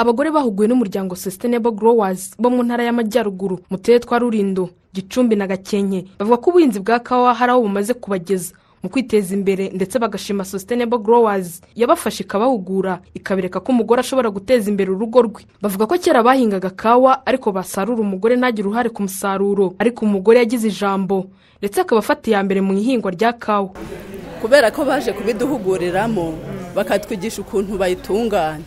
abagore bahuguwe n'umuryango Sustainable Growers bo mu ntara y'Amajyaruguru mu turere twa Rulindo, Gicumbi na Gakenke bavuga ko ubuhinzi bwa kawa hari aho bumaze kubageza mu kwiteza imbere, ndetse bagashima Sustainable Growers yabafashe ikabahugura ikabereka ko umugore ashobora guteza imbere urugo rwe. Bavuga ko kera bahingaga kawa ariko basarura umugore ntagire uruhare ku musaruro, ariko umugore yagize ijambo ndetse akaba afata iya mbere mu ihingwa rya kawa. Kubera ko baje kubiduhuguriramo bakatwigisha ukuntu bayitunganya,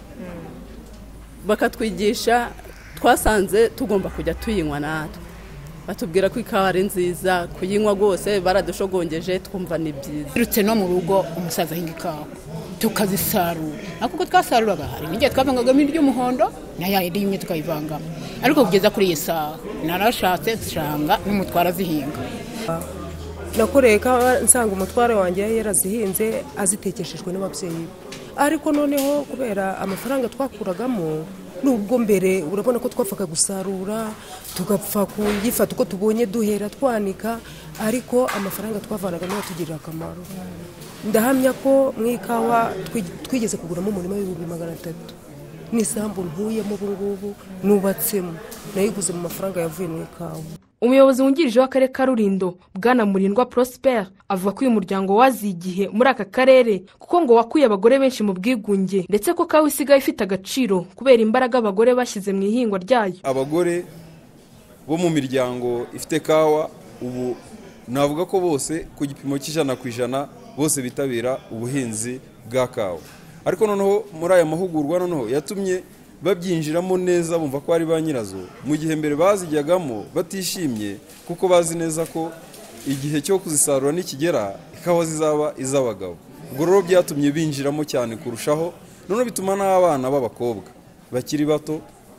bakatwigisha, twasanze tugomba kujya tuyinywa natwe. Batubwira ko ikawa ari nziza kuyinywa rwose, baradushogongeje twumva ni byiza. Irutse no mu rugo umusaza ahinga ikawa tukazisarura, kuko twasaruraga hari n'igihe twavangagamo iry'umuhondo nayo rimwe tukayivangamo, ariko kugeza kuri iyi saha narashatse nsanga n'umutwara azihinga. Nakoreye kawa nsanga umutware wanjye yarazihinze azitekeshejwe n'ababyeyi, ariko noneho kubera amafaranga twakuragamo nubwo mbere urabona ko twafaka gusarura tugapfa kuyifata uko tubonye duhera twanika, ariko amafaranga twavanaga niyo tugirira akamaro. Ndahamya ko mu ikawa twigeze kuguramo umurima w'300,000 n'isambu ntuyemo ubu ngubu nubatsemo, nayiguze mu mafaranga yavuye mu ikawa. Umuyobozi wungirije w'akarere ka Rulindo Bwana Murindwa Prosper avuga ko uyu muryango wazigiye muri aka karere kuko ngo wakuye abagore benshi mu bwigunge, ndetse ko kawa isigaye ifite agaciro kubera imbaraga abagore bashyize mu ihingwa ryayo. Abagore bo mu miryango ifite kawa ubu navuga ko bose ku gipimo cy'100% bose bitabira ubuhinzi bwa kawa, ariko noneho muri aya mahugurwa noneho yatumye babyinjiramo neza, bumva ko ari ba nyirazo, mu gihe mbere bazijyagamo batishimye kuko bazi neza ko igihe cyo kuzisarura nikigera ikawa zizaba iz'abagabo. Ubwo rero byatumye binjiramo cyane kurushaho, none bituma n'abana b'abakobwa bakiri bato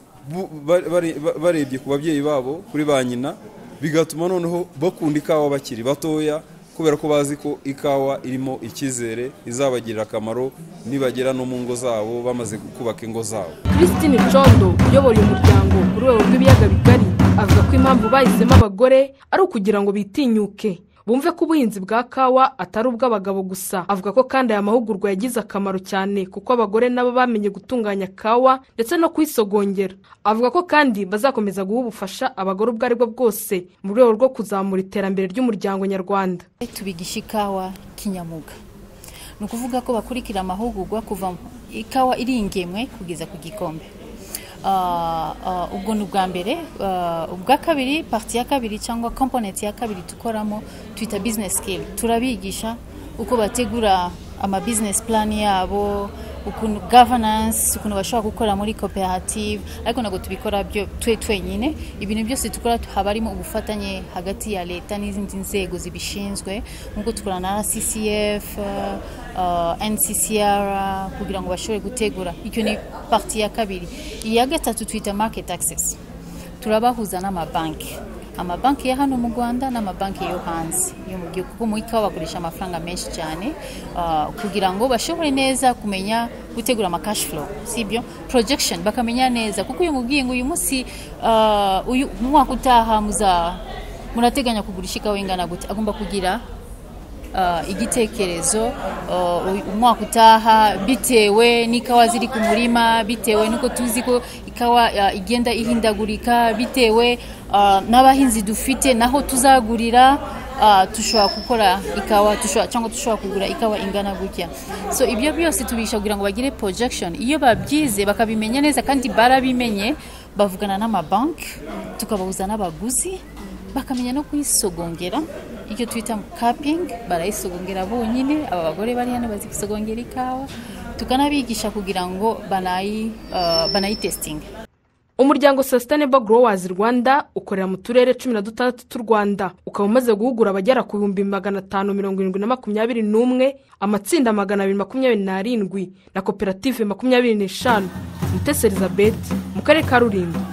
barebye ku babyeyi babo kuri ba nyina, bigatuma noneho bakunda ikawa bakiri batoya, kubera ko bazi ko ikawa irimo icyizere izabagirira akamaro nibagera no mu ngo zabo bamaze kubaka ingo zabo. Christine Condo uyobora umuryango ku rwego rw'ibiyaga bigari avuga ko impamvu bahisemo abagore ari ukugira ngo bitinyuke bumve ko ubuhinzi bwa kawa atari ubw'abagabo gusa. Avuga ko kandi aya mahugurwa yagize akamaro cyane kuko abagore nabo bamenye gutunganya kawa ndetse no kuyisogongera. Avuga ko kandi bazakomeza guha ubufasha abagore ubwo ari bwo bwose mu rwego rwo kuzamura iterambere ry'umuryango nyarwanda. Tubigisha ikawa kinyamuga, ni ukuvuga ko bakurikira amahugurwa kuva ikawa iri ingemwe kugeza ku gikombe. Ubwo ni ubwa mbere. Ubwa kabiri, parti ya kabiri cyangwa component ya kabiri tukoramo twita business skill. Turabigisha uko bategura ama business plan yabo, ukuntu governance, ukuntu bashobora gukora muri cooperative, ariko nago tubikora byo twenyine. Ibintu byose tukora habarimo ubufatanye hagati ya leta n'izindi nzego zibishinzwe, nkuko tukorana na CCF, NCCR, kugira ngo bashobore gutegura. Icyo ni parti ya kabiri. Iya gatatu twita market access. Turabahuza n'amabanki, amabanki ya hano mu Rwanda n'amabanki yo hanze yo mu gihugu, kuko mu ikawa bakoresha amafaranga menshi cyane, kugira ngo bashobore neza kumenya gutegura ama cash flow, sibyo projection, bakamenya neza kuko uyu mubwingo uyu munsi uyu mwaka utaha murateganya kugurisha ikawa ingana gute. Agomba kugira igitekerezo umwaka utaha bitewe n'ikawa ziri ku murima, bitewe nuko tuzi ko ikawa igenda ihindagurika, bitewe n'abahinzi dufite naho tuzagurira, tushobora gukora ikawa cyangwa tushobora kugura ikawa ingana gutya. So ibyo byose tubisha kugira ngo bagire projection. Iyo babyize bakabimenya neza kandi barabimenye, bavugana n'amabanki, tukabahuza n'abaguzi, bakamenya no kuyisogongera. Icyo twita capping, barayisogongera bonyine. Aba bagore bari hano bazi gusogongera ikawa, tukanabigisha kugira ngo banayitesting. Umuryango Sustainable Growers Rwanda ukorera mu turere 16 t'u Rwanda, ukaba umaze guhugura abagera ku 571, amatsinda 227 na koperative 25. Mutesi Elizabeth mu karere ka Rulindo.